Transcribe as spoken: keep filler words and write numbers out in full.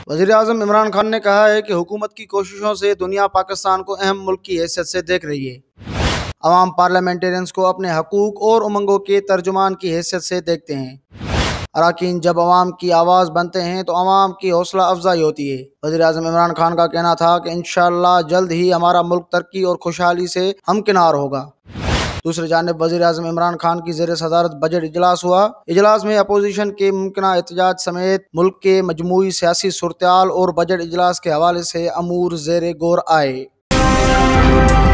वज़ीर आज़म इमरान खान ने कहा है कि हुकूमत की कोशिशों से दुनिया पाकिस्तान को अहम मुल्क की हैसियत से देख रही है। अवाम पार्लियामेंटेरियंस को अपने हकूक़ और उमंगों के तर्जुमान की हैसियत से देखते हैं। अराकीन जब अवाम की आवाज़ बनते हैं तो अवाम की हौसला अफजाई होती है। वज़ीर आज़म इमरान खान का कहना था कि इंशाअल्लाह जल्द ही हमारा मुल्क तरक्की और खुशहाली से हमकिनार होगा। दूसरी जानिब वज़ीर आज़म इमरान खान की ज़ेर सदारत बजट इजलास हुआ। इजलास में अपोजिशन के मुमकिना एहतजाज समेत मुल्क के मजमूई सियासी सूरत हाल और बजट इजलास के हवाले से अमूर ज़ेर गौर आए।